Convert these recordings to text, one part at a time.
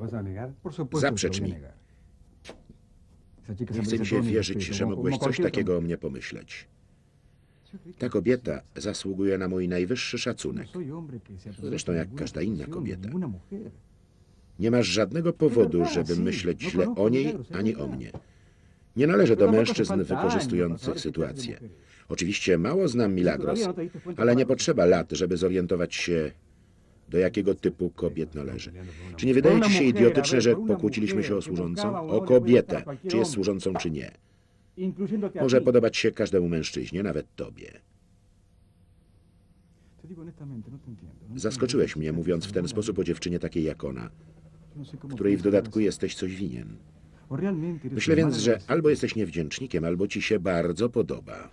Zaprzecz mi. Nie chce mi się wierzyć, że mogłeś coś takiego o mnie pomyśleć. Ta kobieta zasługuje na mój najwyższy szacunek. Zresztą jak każda inna kobieta. Nie masz żadnego powodu, żeby myśleć źle o niej ani o mnie. Nie należę do mężczyzn wykorzystujących sytuację. Oczywiście mało znam Milagros, ale nie potrzeba lat, żeby zorientować się, do jakiego typu kobiet należy. Czy nie wydaje ci się idiotyczne, że pokłóciliśmy się o służącą? O kobietę, czy jest służącą, czy nie. Może podobać się każdemu mężczyźnie, nawet tobie. Zaskoczyłeś mnie, mówiąc w ten sposób o dziewczynie takiej jak ona, której w dodatku jesteś coś winien. Myślę więc, że albo jesteś niewdzięcznikiem, albo ci się bardzo podoba.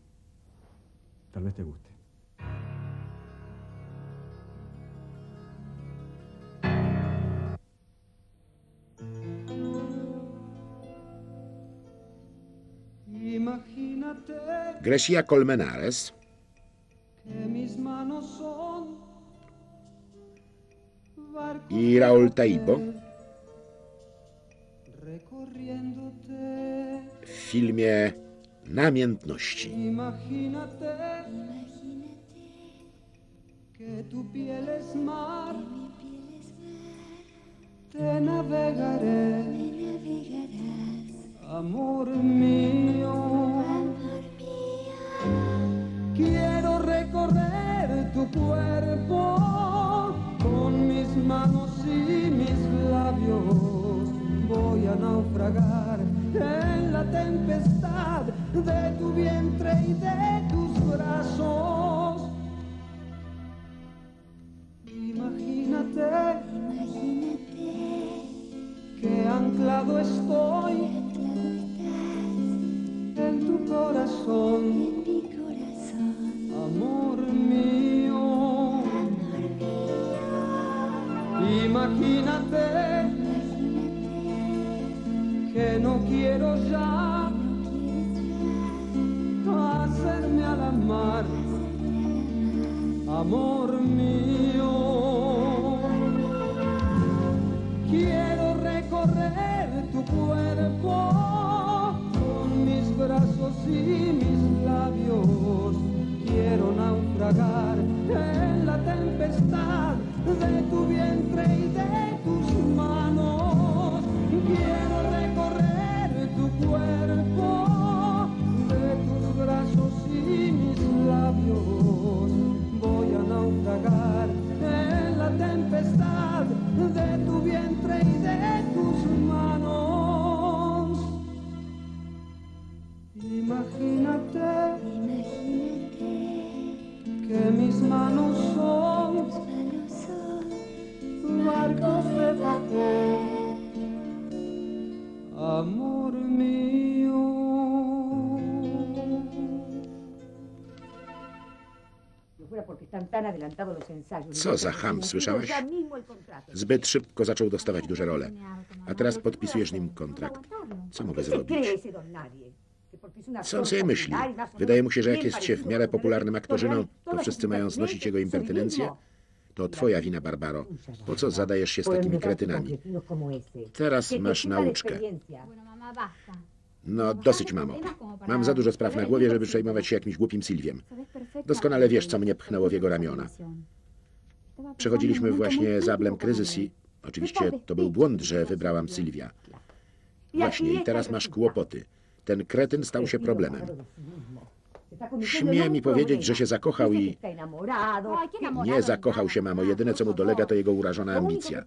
Grecia Colmenares i Raúl Taibo w filmie Namiętności. Amor mío, quiero recorrer tu cuerpo con mis manos y mis labios. Voy a naufragar en la tempestad de tu vientre y de tus brazos. Imagínate que anclado estoy en tu corazón, amor mío. Imagínate que no quiero ya hacerme a la mar, amor mío. Quiero recorrer tu cuerpo con mis brazos y mis labios. Quiero naufragar en la tempestad de tu vientre y de tus manos. Quiero recorrer tu cuerpo de tus brazos y mis labios. Voy a naufragar en la tempestad de tu vientre y de tus manos. Imagínate que mis manos son barcos de papel, amor mío. Co za cham, słyszałaś? Zbyt szybko zaczął dostawać duże role. A teraz podpisujesz nim kontrakt. Co mogę zrobić? Co on sobie myśli? Wydaje mu się, że jak jest się w miarę popularnym aktorzyną, to wszyscy mają znosić jego impertynencję? To twoja wina, Barbaro. Po co zadajesz się z takimi kretynami? Teraz masz nauczkę. No, dosyć, mamo. Mam za dużo spraw na głowie, żeby przejmować się jakimś głupim Sylwiem. Doskonale wiesz, co mnie pchnęło w jego ramiona. Przechodziliśmy właśnie zablem kryzys i... Oczywiście to był błąd, że wybrałam Sylwia. Właśnie, i teraz masz kłopoty. Ten kretyn stał się problemem. Śmie mi powiedzieć, że się zakochał i... Nie zakochał się, mamo. Jedyne, co mu dolega, to jego urażona ambicja.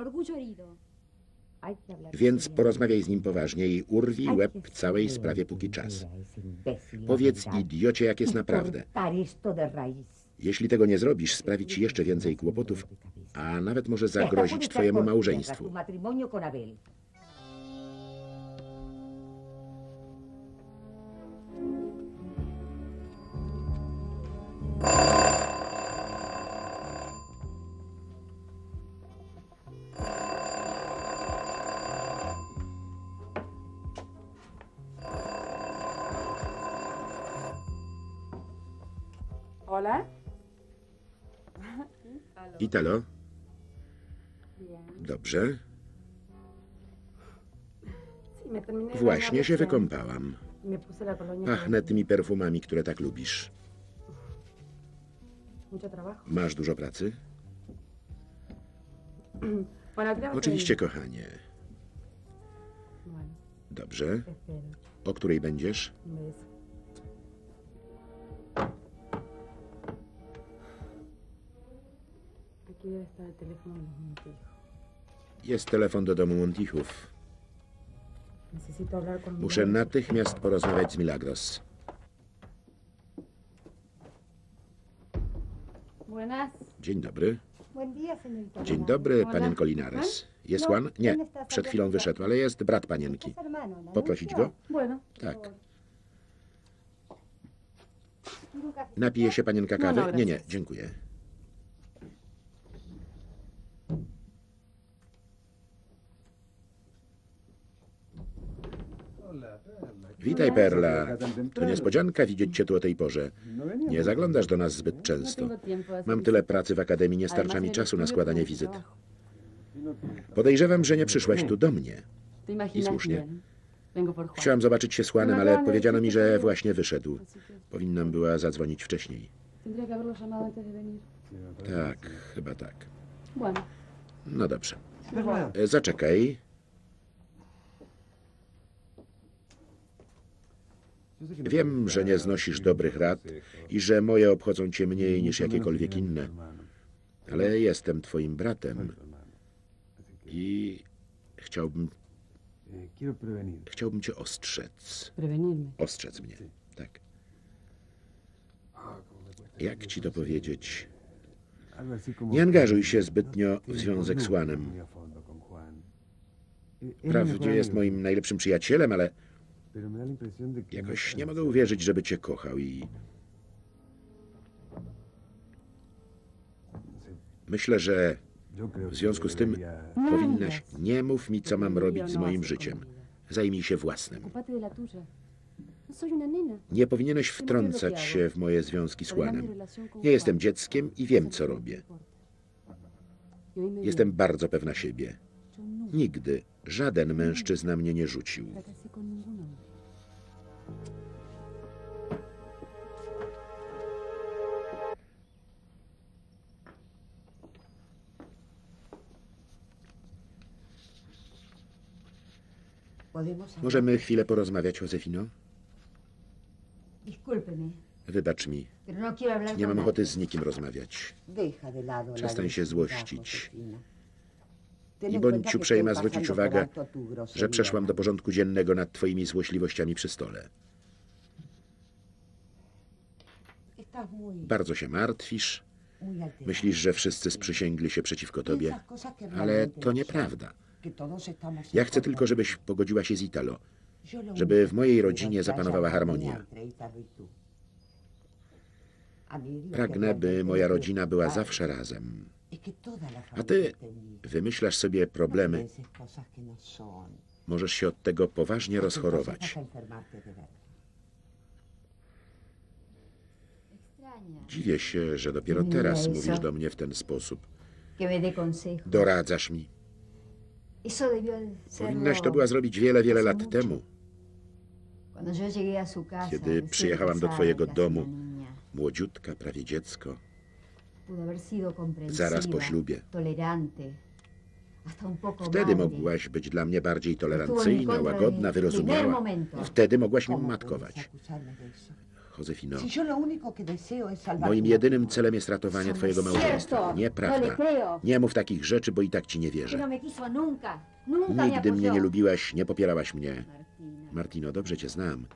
Więc porozmawiaj z nim poważnie i urwij łeb całej sprawie, póki czas. Powiedz idiocie, jak jest naprawdę. Jeśli tego nie zrobisz, sprawi ci jeszcze więcej kłopotów, a nawet może zagrozić twojemu małżeństwu. Italo? Dobrze. Właśnie się wykąpałam. Pachnę tymi perfumami, które tak lubisz. Masz dużo pracy? Oczywiście, kochanie. Dobrze. O której będziesz? Jest telefon do domu Montichów. Muszę natychmiast porozmawiać z Milagros. Dzień dobry. Dzień dobry, panienko Linares. Jest Juan? Nie, przed chwilą wyszedł, ale jest brat panienki. Poprosić go? Tak. Napije się panienka kawy? Nie, nie, dziękuję. Witaj, Perla. To niespodzianka widzieć cię tu o tej porze. Nie zaglądasz do nas zbyt często. Mam tyle pracy w akademii, nie starcza mi czasu na składanie wizyt. Podejrzewam, że nie przyszłaś tu do mnie. I słusznie. Chciałam zobaczyć się z Juanem, ale powiedziano mi, że właśnie wyszedł. Powinnam była zadzwonić wcześniej. Tak, chyba tak. No dobrze. Zaczekaj. Wiem, że nie znosisz dobrych rad i że moje obchodzą cię mniej niż jakiekolwiek inne. Ale jestem twoim bratem i chciałbym cię ostrzec. Ostrzec mnie, tak. Jak ci to powiedzieć? Nie angażuj się zbytnio w związek z Juanem. Wprawdzie jest moim najlepszym przyjacielem, ale jakoś nie mogę uwierzyć, żeby cię kochał i... Myślę, że w związku z tym powinnaś... Nie mów mi, co mam robić z moim życiem. Zajmij się własnym. Nie powinieneś wtrącać się w moje związki z Juanem. Nie jestem dzieckiem i wiem, co robię. Jestem bardzo pewna siebie. Nigdy żaden mężczyzna mnie nie rzucił. Możemy chwilę porozmawiać, Josefino? Wybacz mi. Nie mam ochoty z nikim rozmawiać. Przestań się złościć. I bądź uprzejma zwrócić uwagę, że przeszłam do porządku dziennego nad twoimi złośliwościami przy stole. Bardzo się martwisz. Myślisz, że wszyscy sprzysięgli się przeciwko tobie. Ale to nieprawda. Ja chcę tylko, żebyś pogodziła się z Italo. Żeby w mojej rodzinie zapanowała harmonia. Pragnę, by moja rodzina była zawsze razem. A ty wymyślasz sobie problemy. Możesz się od tego poważnie rozchorować. Dziwię się, że dopiero teraz mówisz do mnie w ten sposób. Doradzasz mi. Powinnaś to była zrobić wiele, wiele lat temu. Kiedy przyjechałam do twojego domu, młodziutka, prawie dziecko, zaraz po ślubie. Wtedy mogłaś być dla mnie bardziej tolerancyjna, łagodna, wyrozumiała. Wtedy mogłaś mi matkować. Josefino, moim jedynym celem jest ratowanie twojego małżeństwa. Nieprawda. Nie mów takich rzeczy, bo i tak ci nie wierzę. Nigdy mnie nie lubiłaś, nie popierałaś mnie. Martino, dobrze cię znam.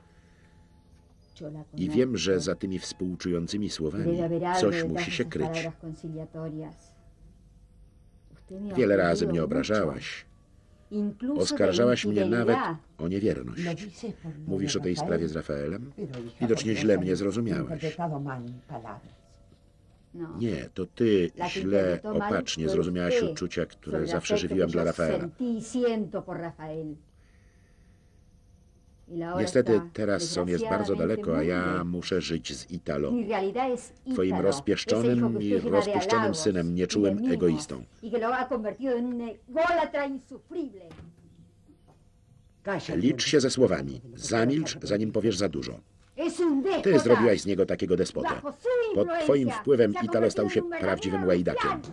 I wiem, że za tymi współczującymi słowami coś musi się kryć. Wiele razy mnie obrażałaś. Oskarżałaś mnie nawet o niewierność. Mówisz o tej sprawie z Rafaelem? Widocznie źle mnie zrozumiałaś. Nie, to ty źle, opacznie zrozumiałaś uczucia, które zawsze żywiłam dla Rafaela. Niestety teraz on jest bardzo daleko, a ja muszę żyć z Italo. Twoim rozpieszczonym i rozpuszczonym synem, nieczułym egoistą. Licz się ze słowami. Zamilcz, zanim powiesz za dużo. Ty zrobiłaś z niego takiego despotę. Pod twoim wpływem Italo stał się prawdziwym łajdakiem.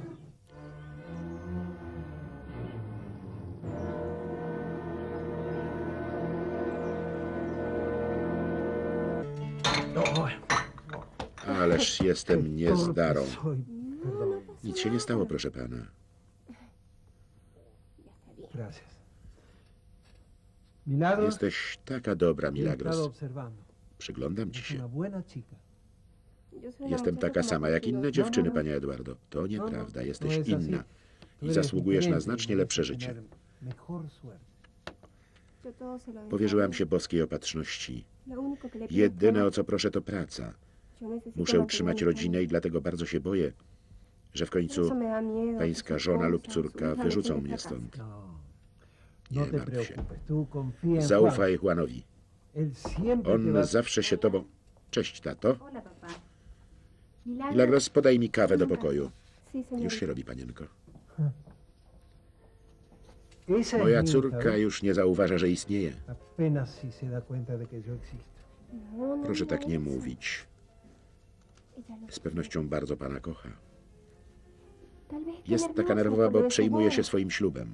Ależ jestem niezdarą. Nic się nie stało, proszę pana. Jesteś taka dobra, Milagros. Przyglądam ci się. Jestem taka sama jak inne dziewczyny, panie Eduardo. To nieprawda, jesteś inna. I zasługujesz na znacznie lepsze życie. Powierzyłam się boskiej opatrzności. Jedyne, o co proszę, to praca. Muszę utrzymać rodzinę i dlatego bardzo się boję, że w końcu pańska żona lub córka wyrzucą mnie stąd. Nie martw się. Zaufaj Juanowi. On zawsze się tobą... Cześć, tato. Milagros, podaj mi kawę do pokoju. Już się robi, panienko. Moja córka już nie zauważa, że istnieje. Proszę tak nie mówić. Z pewnością bardzo pana kocha. Jest taka nerwowa, bo przejmuje się swoim ślubem.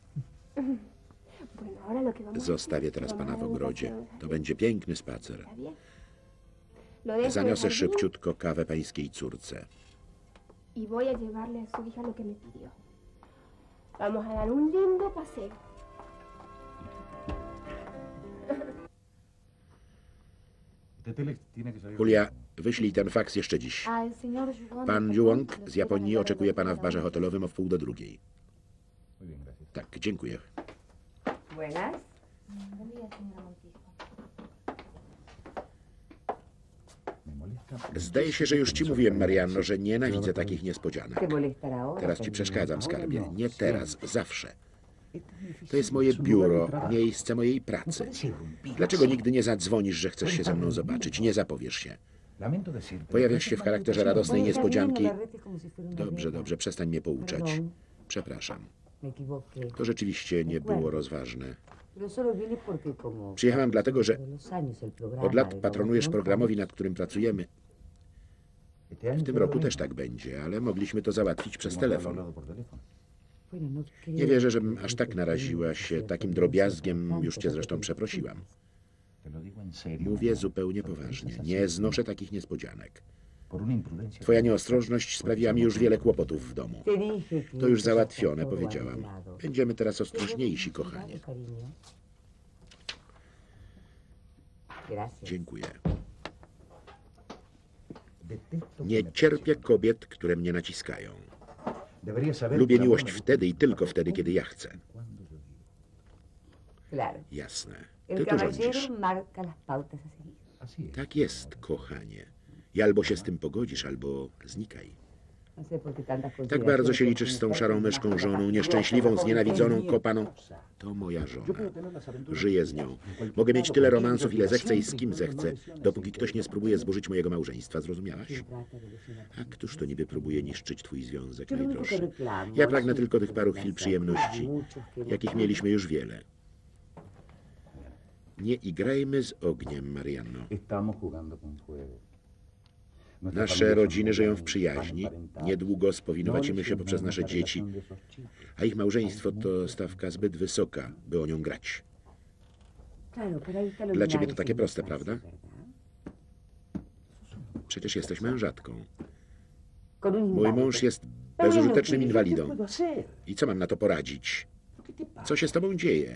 Zostawię teraz pana w ogrodzie. To będzie piękny spacer. Zaniosę szybciutko kawę pańskiej córce. Y voy a llevarle a su hija lo que me pidió. Vamos a dar un lindo paseo. Julia, wyślij ten faks jeszcze dziś. Pan Yuong z Japonii oczekuje pana w barze hotelowym o 1:30. Tak, dziękuję. Buenas. Zdaje się, że już ci mówiłem, Marianno, że nienawidzę takich niespodzianek. Teraz ci przeszkadzam, skarbie. Nie teraz, zawsze. To jest moje biuro, miejsce mojej pracy. Dlaczego nigdy nie zadzwonisz, że chcesz się ze mną zobaczyć? Nie zapowiesz się. Pojawiasz się w charakterze radosnej niespodzianki. Dobrze, dobrze, przestań mnie pouczać. Przepraszam. To rzeczywiście nie było rozważne. Przyjechałam dlatego, że od lat patronujesz programowi, nad którym pracujemy. W tym roku też tak będzie, ale mogliśmy to załatwić przez telefon. Nie wierzę, żebym aż tak naraziła się takim drobiazgiem, już cię zresztą przeprosiłam. Mówię zupełnie poważnie. Nie znoszę takich niespodzianek. Twoja nieostrożność sprawiła mi już wiele kłopotów w domu. To już załatwione, powiedziałam. Będziemy teraz ostrożniejsi, kochanie. Dziękuję. Nie cierpię kobiet, które mnie naciskają. Lubię miłość wtedy i tylko wtedy, kiedy ja chcę. Jasne. Ty tu rządzisz. Tak jest, kochanie. I albo się z tym pogodzisz, albo znikaj. Tak bardzo się liczysz z tą szarą myszką żoną, nieszczęśliwą, znienawidzoną, kopaną. To moja żona. Żyję z nią. Mogę mieć tyle romansów, ile zechcę i z kim zechcę, dopóki ktoś nie spróbuje zburzyć mojego małżeństwa. Zrozumiałaś? A któż to niby próbuje niszczyć twój związek, najdroższy? Ja pragnę tylko tych paru chwil przyjemności, jakich mieliśmy już wiele. Nie igrajmy z ogniem, Marianno. Nasze rodziny żyją w przyjaźni. Niedługo spowinowacimy się poprzez nasze dzieci, a ich małżeństwo to stawka zbyt wysoka, by o nią grać. Dla ciebie to takie proste, prawda? Przecież jesteś mężatką. Mój mąż jest bezużytecznym inwalidą. I co mam na to poradzić? Co się z tobą dzieje?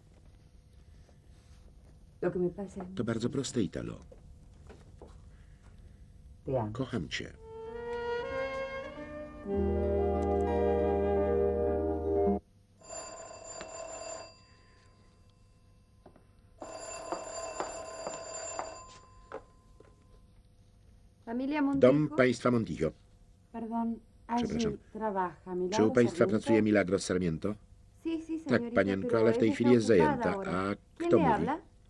To bardzo proste, Italo. Kocham cię. Dom państwa Montijo. Przepraszam. Czy u państwa pracuje Milagros Sarmiento? Tak, panienko, ale w tej chwili jest zajęta. A kto mówi?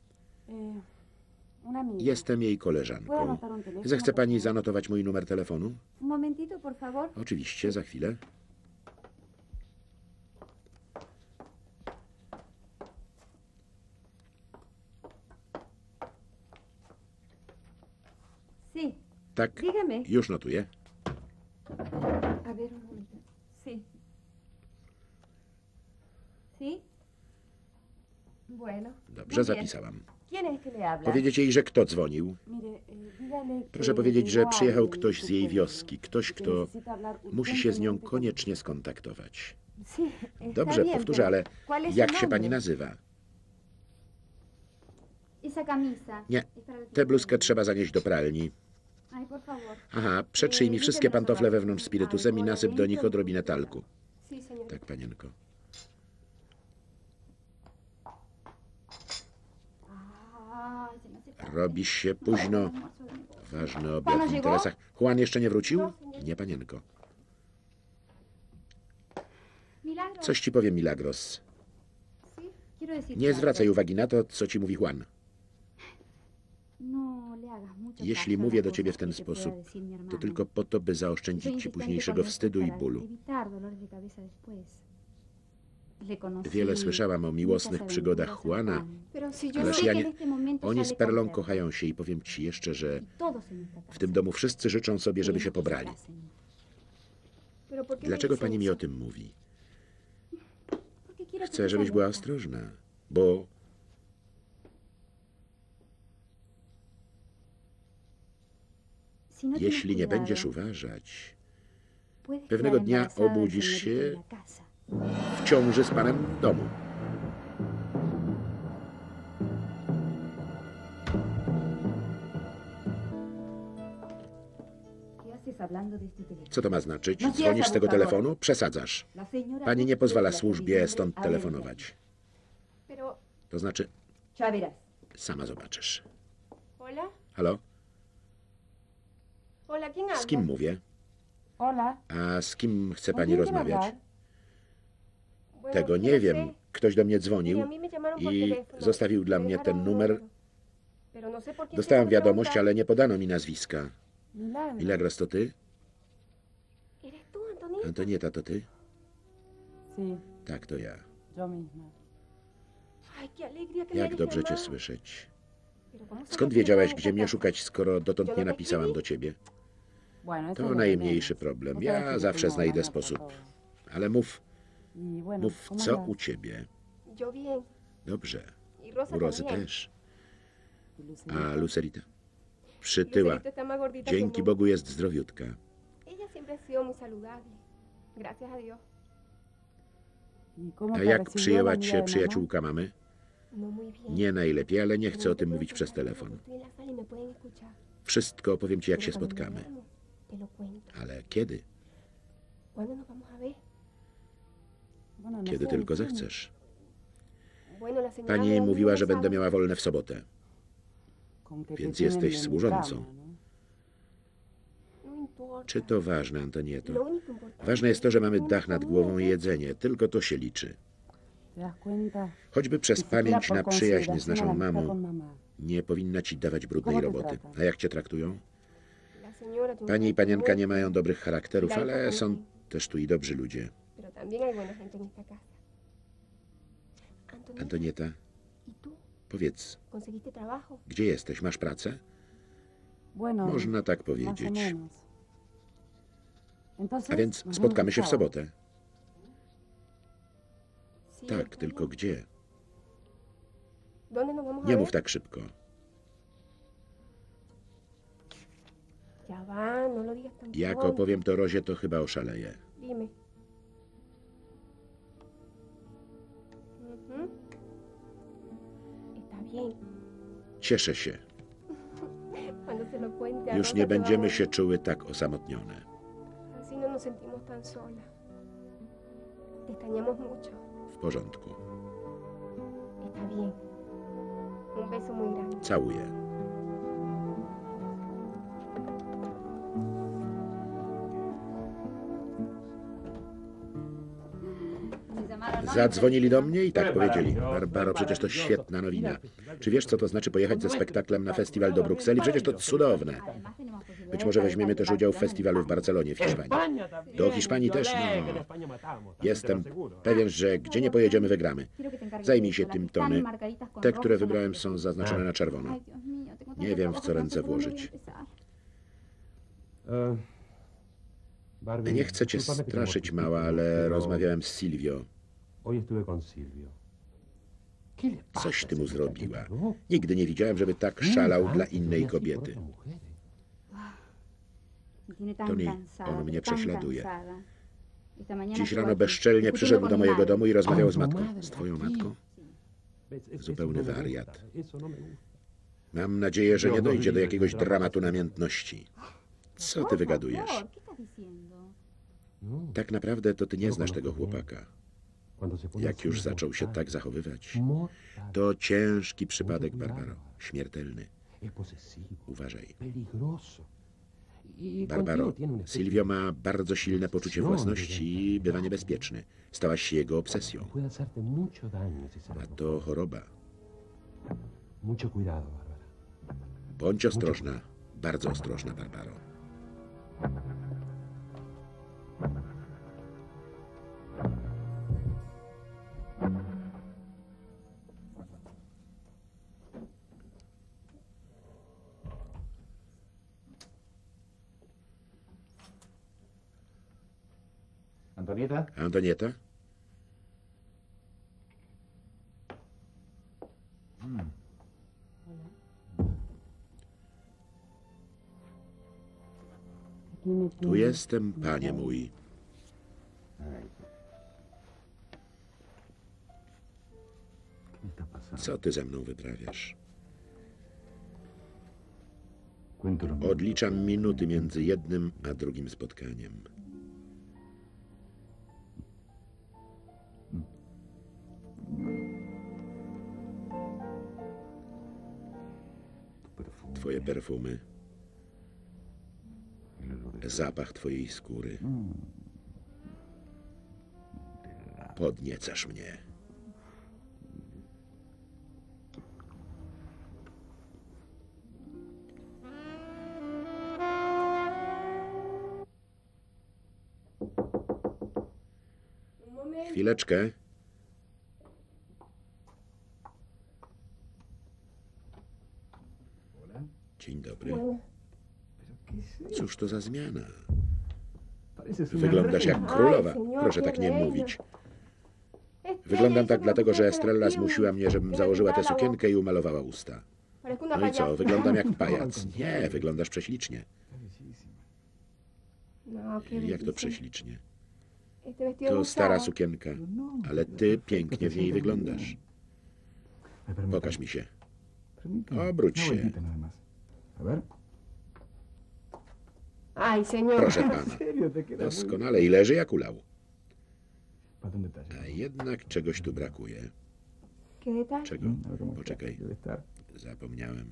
Jestem jej koleżanką. Zechce pani zanotować mój numer telefonu? Oczywiście, za chwilę. Tak, Dígame. już notuję. A ver, un momento. Sí. ¿Sí? Bueno. Dobrze, zapisałam. ¿Quién es que le habla? Powiedzieć jej, że kto dzwonił. Mire, dígale que Proszę powiedzieć, że llegó przyjechał alguien ktoś de z su jej pueblo, wioski, ktoś, que kto necesita hablar musi się z nią urgentemente con- koniecznie skontaktować. Sí, está Dobrze, bien, powtórzę, pero ale ¿cuál es su jak się nombre? pani nazywa? Esa camisa. Nie, es para la tę tienda. bluzkę trzeba zanieść do pralni. Ay, por favor. Aha, przetrzyj mi wszystkie pantofle wewnątrz spirytusem i nasyp do nich odrobinę talku. Sí, señor. Tak, panienko. Ay, se me hace tarde. Robi się późno. Almuerzo de mi boda. Ważny obiad Pana w llegó? interesach. Juan jeszcze nie wrócił? Nie, panienko. Milagro. Coś ci powiem, Milagros. Sí, quiero decirte Nie algo. zwracaj uwagi na to, co ci mówi Juan. No le hagas mucho Jeśli caso a mówię las do ciebie w cosas ten que te pueda sposób, decir mi hermano. to tylko po to, by Soy zaoszczędzić ci insistente późniejszego con esto wstydu i para bólu. evitar dolores de cabeza después. Le conocí Wiele słyszałam o miłosnych muchas przygodach aventuras en Juana, Juan. Pero si yo ależ Sé ja que nie... en este momento Oni sale z Perlą con Perla. kochają się i powiem ci jeszcze, że Y todos en esta casa. w tym domu wszyscy życzą sobie, żeby się Queremos que se pobrali. casen. Pero ¿por qué me Dlaczego dice pani mi eso? o tym mówi? Porque quiero que Chcę, estés żebyś była alerta. ostrożna, bo Si no tienes jeśli nie cuidado, będziesz uważać, puedes pewnego quedar dnia embarazada del obudzisz señorito się en la casa. w ciąży z panem w domu. ¿Qué haces hablando de este teléfono? Co to ma znaczyć? No Dzwonisz z tego abusador. telefonu? Przesadzasz. La señora Pani nie no pozwala quiere la służbie televisión stąd de telefonować. Pero, To znaczy, Ya verás. sama zobaczysz. hola, Halo? hola, ¿quién habla? Z kim mówię? Hola. A z kim chce ¿con pani quién quiere rozmawiać? hablar? Bueno, Tego es que nie no wiem. sé. Ktoś do mnie Mire, dzwonił a mí me llamaron por i teléfono. zostawił dla Me mnie dejaron ten un numer. número. Pero no sé por quién Dostałem quiero wiadomość, preguntar. ale nie podano mi nazwiska. Milagro. Milagros, to ty? ¿Eres tú, Antonieta? Antonieta, to ty? Sí, Tak, to ja. yo misma. Ay, qué alegría que me Jak hayas dobrze cię llamado. słyszeć. Pero ¿cómo sabes Skąd que wiedziałaś, estaba en gdzie esta mnie casa? szukać, skoro dotąd nie napisałam do ciebie? Bueno, eso To es lo de najmniejszy menos. problem. Vos sabés Ja que zawsze tengo znajdę maña para sposób. todo. Ale mów, Y bueno, mów, ¿cómo co andas? u ciebie. Yo bien. Dobrze. Y Rosa U Rozy también. też. Y Lucerito. A Lucerita? Przytyła. Lucerito está más gordita Dzięki que nunca. Bogu jest zdrowiutka. Ella siempre ha sido muy saludable. Gracias a Dios. ¿Y cómo A te jak recibió la przyjęła amiga de cię mamá? przyjaciółka mamy? No muy bien. Nie najlepiej, ale nie Pero chcę no o te tym puedo mówić przez contar porque telefon. estoy en la sala y me pueden escuchar. Wszystko opowiem ci, jak Pero się cuando spotkamy. veamos, te lo cuento. Ale kiedy? ¿Cuándo nos vamos a ver? Bueno, no Kiedy sé, tylko decime. zechcesz. Bueno, la señora Pani me da mówiła, libre że będę sábado. miała wolne w sobotę. Con que te Więc tienen jesteś de mi służącą. cama, ¿no? No importa. Czy to ważne, Antonieto? Lo único importante Ważne jest to, że mamy es dach nad głową i jedzenie. Tylko to się liczy. ¿Te das cuenta? Choćby przez Ni siquiera pamięć por na przyjaźń z consideración a naszą la amistad mamą con mamá. nie powinna ci dawać brudnej Kogo ty roboty. trata? A jak cię traktują? La señora tiene Pani i un panienka nie muy mają bien, dobrych charakterów, Daj ale to są pani. też tu i dobrzy ludzie. pero también hay buena gente en esta casa. Antonieta, Antonieta, ¿y tú? powiedz, ¿Conseguiste trabajo? gdzie jesteś? Masz pracę? Bueno, Można tak más o powiedzieć. menos. Entonces, A więc nos spotkamy vemos się w el sábado. sobotę. Sí, Tak, está tylko bien. gdzie? ¿Dónde nos vamos a Nie ver? mów tak szybko. Ya va, no lo digas tan Jak pronto. opowiem to Rozie, to chyba oszaleje. Dime. Ujú. Está bien. Cieszę się. Cuando se lo cuente a Już Rosa, nie te będziemy vamos- się czuły tak osamotnione. Así no nos sentimos tan solas. Te extrañamos mucho. W porządku. Está bien. Un beso muy grande. Całuję. Me llamaron hoy. Zadzwonili do mnie i tak powiedzieli. Barbaro, przecież to świetna nowina. Czy wiesz, co to znaczy pojechać ze spektaklem na festiwal do Brukseli? Przecież to cudowne. Además tenemos posibilidad Być de może estar weźmiemy de też udział w Barcelona festiwalu w Barcelonie, w Hiszpanii. Do Hiszpanii też, no. Jestem pewien, że gdzie nie pojedziemy, wygramy. Quiero que te encargues Zajmij de się eso. Las tym, que están Tony. marcaditas con Te, rojo które son las wybrałem, que- są zaznaczone na czerwono. Ay, Dios mío, tengo Nie tanto wiem, w trabajo co que no ręce sé por dónde włożyć. voy a empezar. Nie chcę cię straszyć, mała, ale rozmawiałem z Silvio. Coś ty mu zrobiła. Nigdy nie widziałem, żeby tak szalał dla innej kobiety. Toni, on mnie prześladuje. Dziś rano bezczelnie przyszedł do mojego domu i rozmawiał z matką. Z twoją matką? Zupełny wariat. Mam nadzieję, że nie dojdzie do jakiegoś dramatu namiętności. Co ty wygadujesz? Tak naprawdę to ty nie znasz tego chłopaka. Jak już zaczął się tak zachowywać, to ciężki przypadek, Barbaro. Śmiertelny. Uważaj. Barbaro, Silvio ma bardzo silne poczucie własności i bywa niebezpieczny. Stałaś się jego obsesją. A to choroba. Bądź ostrożna. Bardzo ostrożna, Barbaro. Antonieta? Tu jestem, panie mój. Co ty ze mną wyprawiasz? Odliczam minuty między jednym a drugim spotkaniem. Twoje perfumy. Zapach twojej skóry. Podniecasz mnie. Chwileczkę. Dzień dobry. Cóż to za zmiana? Wyglądasz jak królowa. Proszę tak nie mówić. Wyglądam tak dlatego, że Estrella zmusiła mnie, żebym założyła tę sukienkę i umalowała usta. No i co? Wyglądam jak pajac. Nie, wyglądasz prześlicznie. Jak to prześlicznie? To stara sukienka, ale ty pięknie w niej wyglądasz. Pokaż mi się. Obróć się. Proszę pana. Doskonale i leży jak ulał. A jednak czegoś tu brakuje. Czego? Poczekaj. Zapomniałem.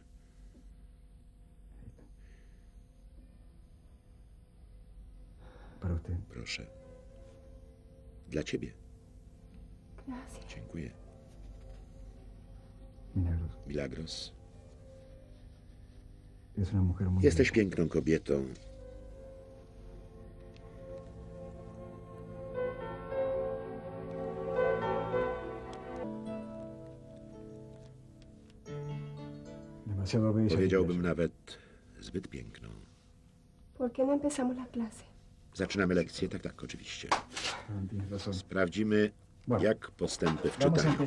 Proszę. Dla ciebie. Dziękuję. Milagros. Jesteś piękną kobietą. Powiedziałbym nawet zbyt piękną. Zaczynamy lekcję? Tak, tak, oczywiście. Sprawdzimy, jak postępy w czytaniu.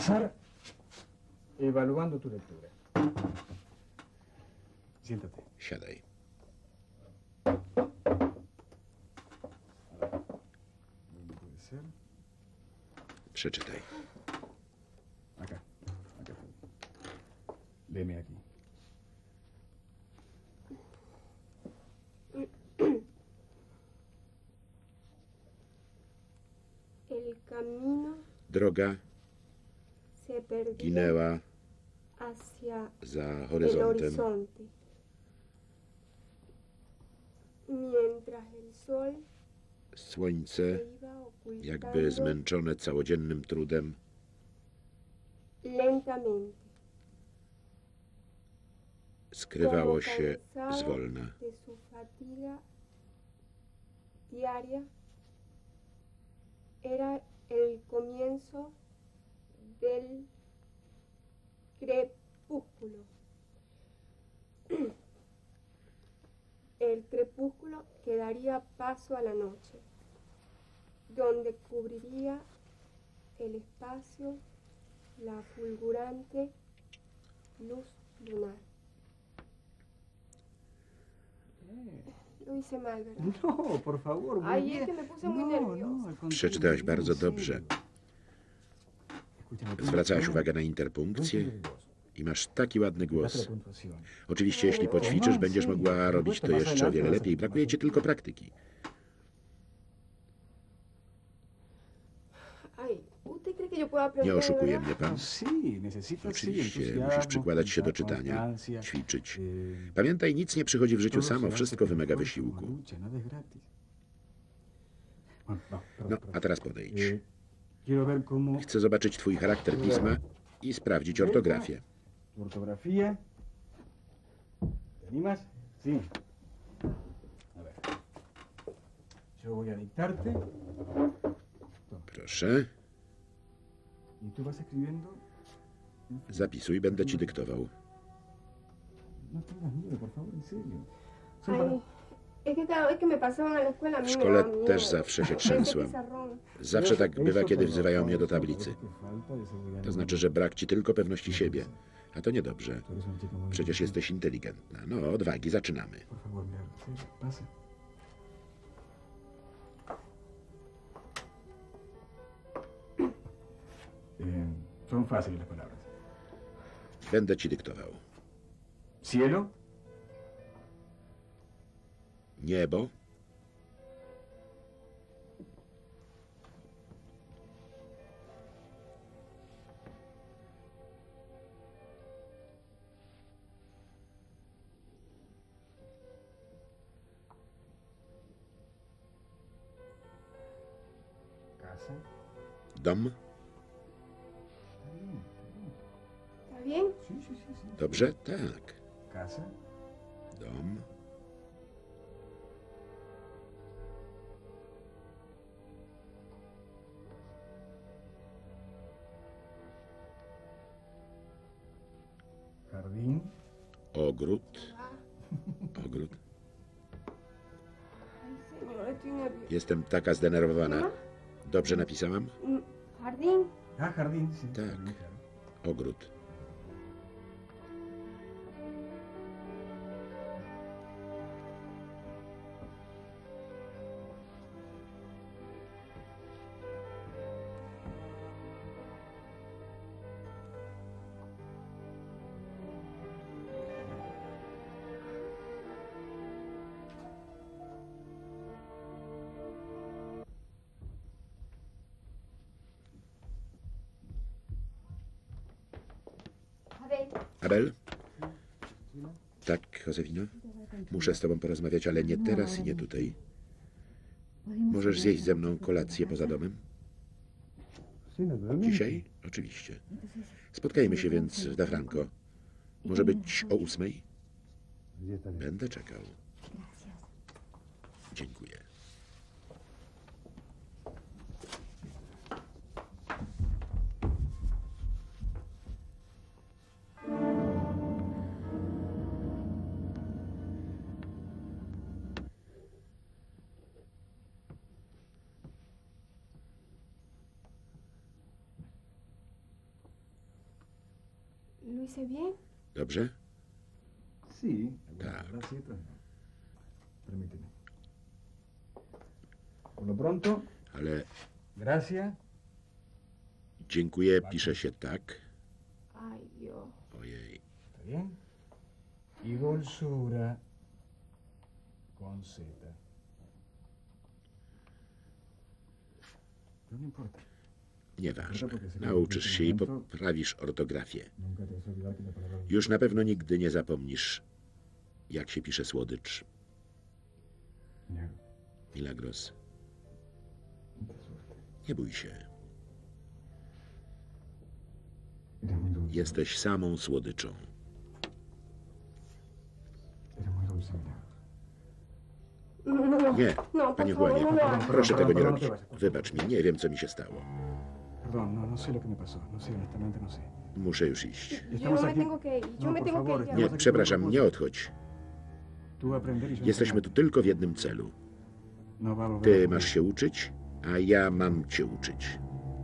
Siadaj. Przeczytaj. Droga ginęła za horyzontem, słońce, jakby zmęczone całodziennym trudem, skrywało się zwolna. Era el comienzo del crepúsculo. El crepúsculo que daría paso a la noche, donde cubriría el espacio la fulgurante luz lunar. Lo hice mal, ¿verdad? No, por favor, muy Ay, bien. es que me puse muy nerviosa. al contrario, Przeczytałaś bardzo en serio. dobrze. Escúchame, Zwracałaś uwagę na interpunkcję i masz taki ładny głos. Oczywiście, jeśli poćwiczysz, będziesz mogła robić to jeszcze o wiele lepiej. Brakuje ci tylko praktyki. Ay, ¿usted cree que yo puedo aprender? Nie oszukuje ¿verdad? mnie pan. Sí, necesitas Oczywiście, musisz przykładać się do czytania, ćwiczyć. Pamiętaj, nic nie przychodzi w życiu samo, wszystko wymaga wysiłku. No, a teraz podejdź. Chcę zobaczyć twój charakter pisma i sprawdzić ortografię. Ortografía. ¿Te animas? Sí. A ver. Yo voy a dictarte Proszę, y tú vas escribiendo. zapisuj, będę ci dyktował. No tengas miedo, por favor, en serio. Ay, es que cada vez que me pasaban a la escuela a W mí me szkole daba miedo. też zawsze się Ese trzęsłam. pizarrón. Zawsze tak bywa, kiedy wzywają mnie do tablicy. To znaczy, że brak ci tylko pewności siebie. A to niedobrze. Przecież jesteś inteligentna. No, odwagi, zaczynamy. Por favor, mira, sí, pasa. Son fáciles las palabras. Będę ci dyktował. Cielo, Niebo, casa. dom. ¿Está bien? Sí, sí, sí, sí. Dobrze? Tak. Casa, Dom, jardín, ogród. Ogród. Ay, señor, estoy nerviosa. Jestem taka zdenerwowana. Dobrze napisałam? ¿Jardín? jardín, sí. Tak. jardín, claro. Ogród. A ver, Abel? Tak, Josefino? Muszę z tobą porozmawiać, ale nie teraz i nie tutaj. Możesz zjeść ze mną kolację poza domem? Sí, naturalmente. Dzisiaj? Oczywiście. Spotkajmy się więc w Da Franco. Może być o 8:00? Allí estaré. Będę czekał. Dziękuję. ¿lo hice bien? Dobrze? Sí, Tak. algunas sí, otras no. Permíteme. Por lo pronto, Ale gracias. dziękuję pisze się tak. Ay, Dios. Ojej. ¿Está bien? Y dulzura con Z. Pero no importa. Nieważne. Nauczysz się i poprawisz ortografię. Nunca te vas a olvidar que la palabra Już na pewno nigdy nie zapomnisz, jak się pisze słodycz. Milagro, Milagros. mucha suerte. Nie bój się. Eres muy dulce. Jesteś samą słodyczą. Eres muy dulce, Milagro. No, Nie, no, por panie favor, Juanie, no lo hagas. proszę tego nie Perdón, robić. no te vas. Wybacz mi, nie wiem, co mi się stało. Perdón, no sé lo que me pasó. No sé, honestamente no sé. Muszę już iść. Yo me tengo que ir, yo No, me por tengo favor, que ir. Nie, ahora. przepraszam, nie odchodź. Jesteśmy tu tylko w jednym celu. Ty masz się uczyć, a ja mam cię uczyć.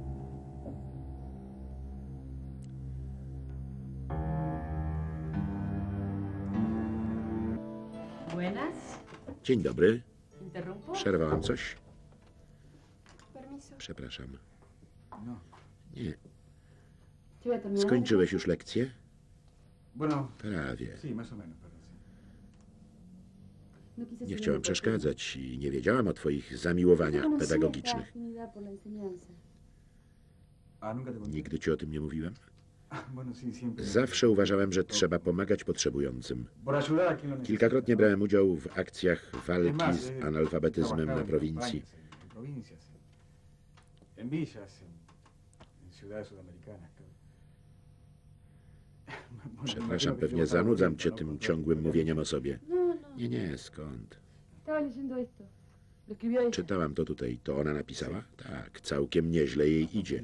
Dzień dobry. Przerwałam coś? Permiso. Przepraszam. No. Nie. Yo ya terminé. Skończyłeś już lekcję? Bueno, Prawie. sí, más o menos, pero sí. No quise Nie ser chciałem educativa. przeszkadzać i nie wiedziałam o twoich zamiłowaniach Conocí esta pedagogicznych. afinidad por la enseñanza. Ah, nunca te conté. Nigdy ci o tym nie mówiłem. Bueno, sí, siempre. Zawsze uważałem, że trzeba pomagać potrzebującym. Por ayudar a quien lo necesita. Kilkakrotnie brałem udział w akcjach Es walki más, z he analfabetyzmem trabajado na en prowincji. campañas, en provincias, en villas, en ciudades sudamericanas. claro. Bueno, me Przepraszam, imagino que pewnie yo estaba zanudzam contento, cię ¿no? tym Con todo ciągłym esto que mówieniem o sobie. No, no. Nie, nie, skąd? Estaba leyendo esto. Lo escribió ella. Czytałam to tutaj. To ona napisała? Tak, całkiem nieźle jej idzie.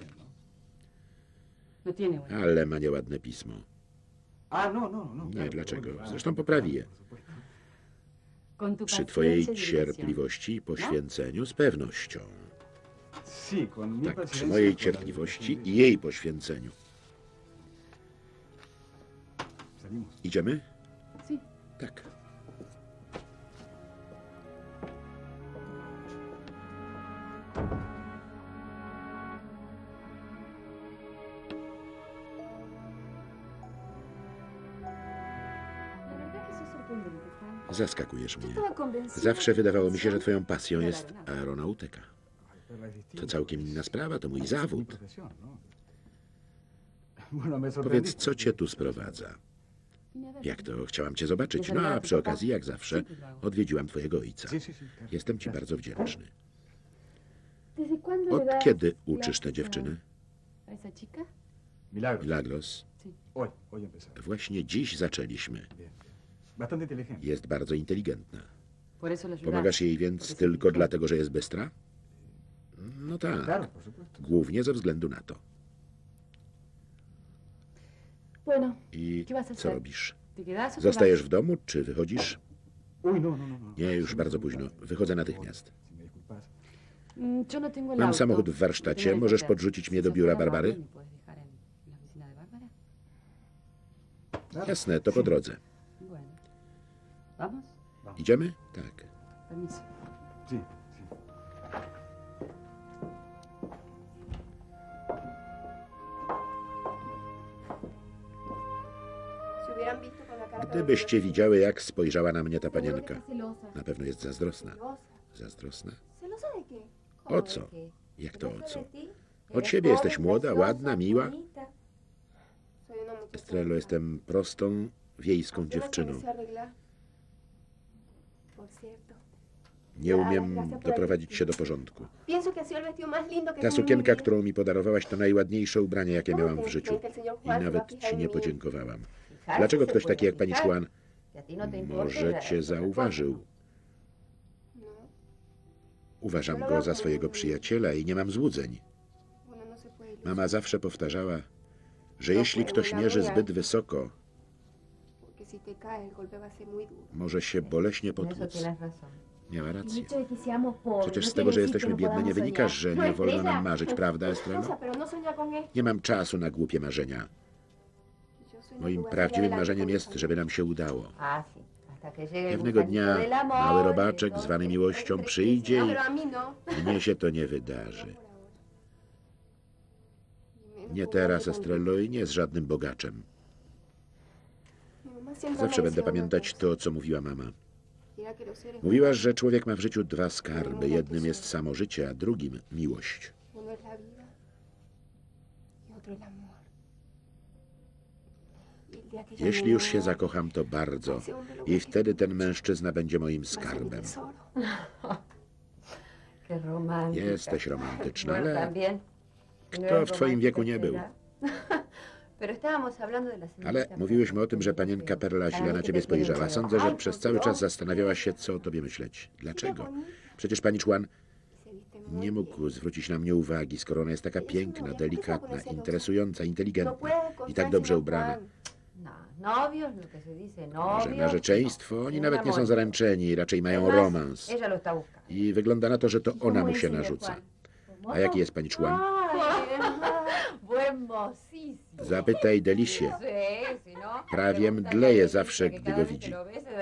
No tiene buena. Ale ma nieładne pismo. Ah, no, no, no. Nie, claro, dlaczego? bueno, Zresztą poprawi je. por supuesto. Con tu Przy twojej paciencia y dedicación. cierpliwości i poświęceniu z pewnością. Sí, con mi Tak, przy paciencia, mojej con la cierpliwości dedicación i de- jej poświęceniu. Salimos. Idziemy? Sí. Tak. La verdad que sos sorprendente, Juan. Zaskakujesz mnie. Estaba convencida. Zawsze wydawało mi się, że twoją pasją jest aeronautyka. Pero es distinto, To całkiem es- inna sprawa, to mój es mi zawód. profesión, ¿no? Bueno, me Powiedz, sorprendiste. co cię tu sprowadza? Vine a ver. Jak to? Chciałam cię zobaczyć. No a przy okazji, jak zawsze, odwiedziłam twojego ojca. Sí, sí, sí. claro. Jestem ci Gracias. bardzo wdzięczny. ¿Desde cuándo le Od das kiedy uczysz te clases a- dziewczyny? ¿A esa chica? Milagros. Milagros, Hoy empezamos. właśnie dziś zaczęliśmy. Bien, bien. Bastante inteligente. Jest bardzo inteligentna. Por eso la ayudaste. Pomagasz jej więc Porque es tylko inteligente. dlatego, że jest bystra? No Claro, tak, por supuesto. głównie ze względu na to. Bueno, I ¿Qué vas a co hacer? robisz? ¿Te quedás o te Zostajesz vas? w domu, czy wychodzisz? Uy, no, no, no. no. Nie, już bardzo późno. Wychodzę natychmiast. Si me disculpas. Yo no tengo el Mam auto. samochód w warsztacie. Tengo Możesz helicóptero. podrzucić mnie Si do biura se fuera Barbary? Marlene, ¿me puedes dejar en la oficina de Bárbara? Claro. Jasne, to po drodze. Bueno. ¿Vamos? Idziemy? Tak. Permiso. Sí, sí. si hubieran visto con la cara tan Gdybyście widziały, jak spojrzała na mnie ta Seguro que panienka. está celosa. Na pewno jest zazdrosna. Celosa. Zazdrosna? ¿Celosa de qué? O co? Jak to o Celosa co? de ti. Od Eres siebie jesteś joven, młoda, preciosa, ładna, miła. bonita. Soy una muchacha Estrello, normal. jestem prostą, wiejską Yo no sé dziewczyną. si arreglar. Por cierto. Nie umiem doprowadzić się do porządku. Pienso que ha sido el vestido más lindo que Ta he tenido en mi sukienka, vida. którą mi podarowałaś, to najładniejsze ubranie, jakie ¿Cómo miałam w crees życiu. que el señor I Juan se va a nawet fijar ci en nie mí? podziękowałam. Fijarse Dlaczego se ktoś puede taki jak pani fijar. Juan Y a ti no te importa może la- cię otra zauważył? cosa. No. Uważam go za swojego przyjaciela i nie mam złudzeń. Uno no se puede ilusionar, Mama zawsze powtarzała, że jeśli ktoś mierzy zbyt wysoko, porque si te cae, el golpe va a ser muy duro. może się boleśnie En eso potłuc. tienes razón. Miała El rację. hecho de que seamos pobres Przecież no z tego, że quiere decir jesteśmy que no biedne, nie podamos wynika, soñar. że No, nie wolno nam Estrella. marzyć, prawda, Estrello? Rosa, pero no sueña con esto. Nie mam czasu na głupie marzenia. Yo sueño Moim que voy a prawdziwym salir marzeniem adelante jest, con mi żeby nam się udało. Ah, sí. Hasta que llegue el Pewnego gusanito dnia del amor mały y robaczek todo zwany que miłością entre przyjdzie No, i pero a mí no. mnie się to nie wydarzy. No por ahora. Y menos Nie con teraz, alguien con- Estrello, i nie z żadnym bogaczem. Mi mamá siempre me Zawsze będę decía una pamiętać cosa, to, co mówiła mama. y era que los seres Mówiła, że człowiek ma w życiu dwa skarby. Jednym jest samo życie, a drugim miłość. Uno es la vida y otro el amor. Y el día que yo Jeśli me już się enamore, zakocham, to bardzo. ese hombre lo I que wtedy ten mężczyzna będzie moim va a ser mi skarbem. tesoro. Qué romántica. Jesteś romantyczna, Bueno, ale también. kto w twoim wieku nie był? Pero estábamos hablando de la señorita Ale mówiłyśmy o tym, że panienka Perla źle na ciebie spojrzała. Sądzę, że przez cały czas zastanawiała się, co o tobie myśleć. Dlaczego? Przecież pani Juan Se viste muy nie bien. mógł zwrócić na mnie uwagi, skoro ona jest taka piękna, delikatna, interesująca, No inteligentna puedes i tak dobrze confiar, ubrana. señor Juan. No, Że narzeczeństwo, oni nawet nie są zaręczeni, raczej mają romans. I wygląda na to, że to ona mu się narzuca. A jaki jest pani człan? Zapytaj Delicię. Prawie mdleje zawsze, gdy go widzi.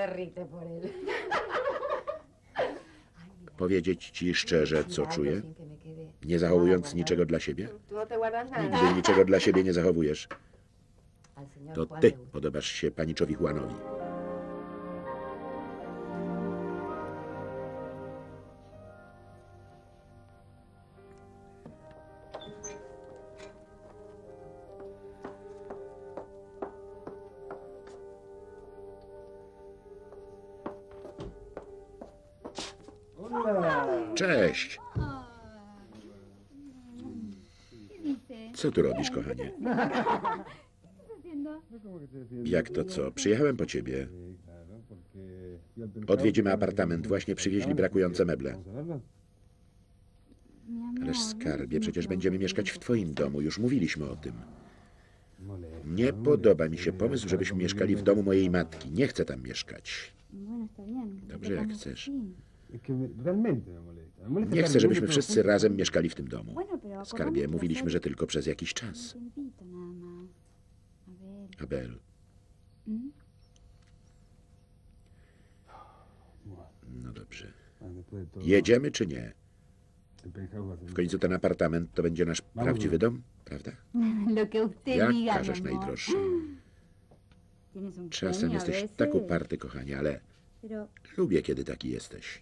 Powiedzieć ci szczerze, co czuję, nie zachowując niczego dla siebie? Nigdy niczego dla siebie nie zachowujesz. To ty podobasz się paniczowi Juanowi. Cześć. Co tu robisz, kochanie? Jak to co? Przyjechałem po ciebie. Odwiedzimy apartament. Właśnie przywieźli brakujące meble. Ależ skarbie, przecież będziemy mieszkać w twoim domu. Już mówiliśmy o tym. Nie podoba mi się pomysł, żebyśmy mieszkali w domu mojej matki. Nie chcę tam mieszkać. Dobrze, jak chcesz. Nie chcę, żebyśmy wszyscy razem mieszkali w tym domu. Skarbie, mówiliśmy, że tylko przez jakiś czas. Abel. No dobrze. Jedziemy czy nie? W końcu ten apartament to będzie nasz prawdziwy dom, prawda? Jak każesz, najdroższy. Czasem jesteś tak uparty, kochanie, ale lubię, kiedy taki jesteś.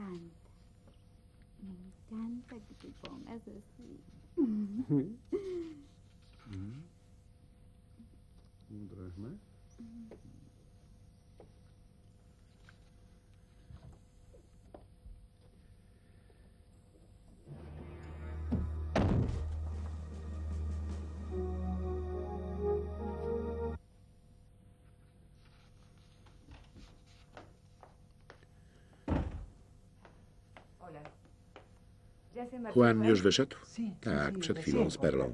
Juan już wyszedł? Tak, przed chwilą z Perlą.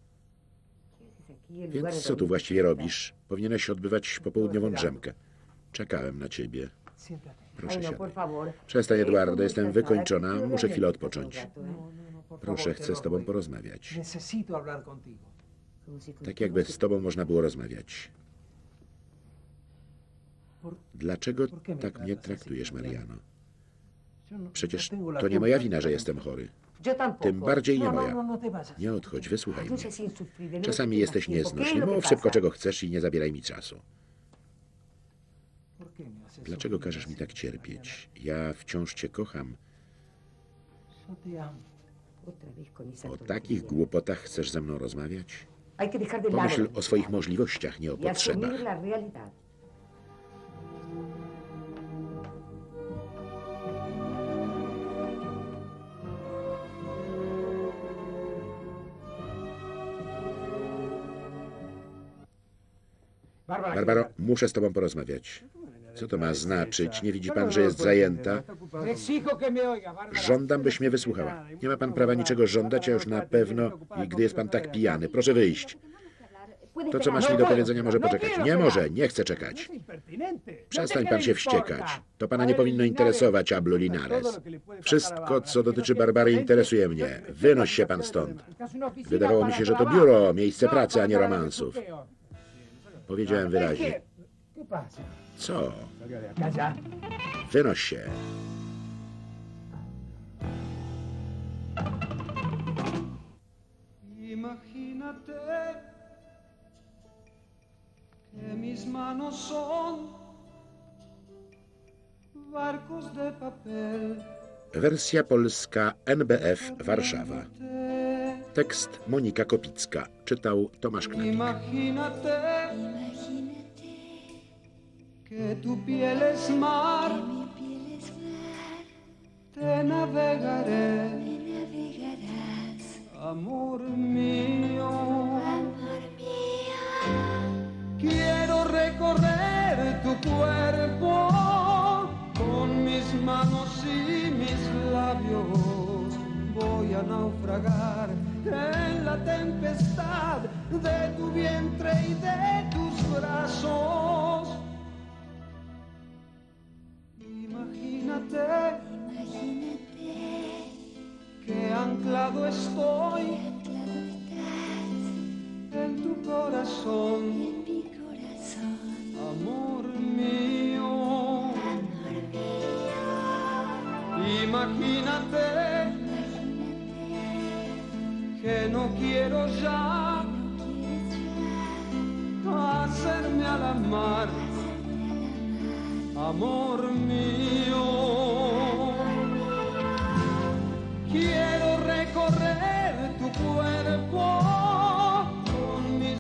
Więc co tu właściwie robisz? Powinieneś odbywać popołudniową drzemkę. Czekałem na ciebie. Proszę siadaj. Przestań, Eduardo, jestem wykończona. Muszę chwilę odpocząć. Proszę, chcę z tobą porozmawiać. Tak jakby z tobą można było rozmawiać. Dlaczego tak mnie traktujesz, Mariano? Przecież to nie moja wina, że jestem chory. Tym bardziej nie moja. Nie odchodź, wysłuchaj mnie. Czasami jesteś nieznośny. Mów szybko, czego chcesz i nie zabieraj mi czasu. Dlaczego każesz mi tak cierpieć? Ja wciąż cię kocham. O takich głupotach chcesz ze mną rozmawiać? Pomyśl o swoich możliwościach, nie o potrzebach. Barbaro, muszę z tobą porozmawiać. Co to ma znaczyć? Nie widzi pan, że jest zajęta? Żądam, byś mnie wysłuchała. Nie ma pan prawa niczego żądać, a już na pewno, i gdy jest pan tak pijany. Proszę wyjść. To, co masz mi do powiedzenia, może poczekać. Nie może, nie chcę czekać. Przestań pan się wściekać. To pana nie powinno interesować, Pablo Linares. Wszystko, co dotyczy Barbary, interesuje mnie. Wynoś się pan stąd. Wydawało mi się, że to biuro, miejsce pracy, a nie romansów. Powiedziałem wyraźnie. Co? Wynoś się. Imagínate que mis manos son barcos de papel. Wersja polska NBF Warszawa. Tekst Monika Kopicka. Czytał Tomasz Knapik. Imagínate que tu piel es mar, te navegaré, amor mío. Quiero recorrer tu cuerpo con mis manos y mis labios. Voy a naufragar en la tempestad de tu vientre y de tus brazos. anclado estoy en tu corazón, amor mío. Imagínate que no quiero ya hacerme a la mar, amor mío.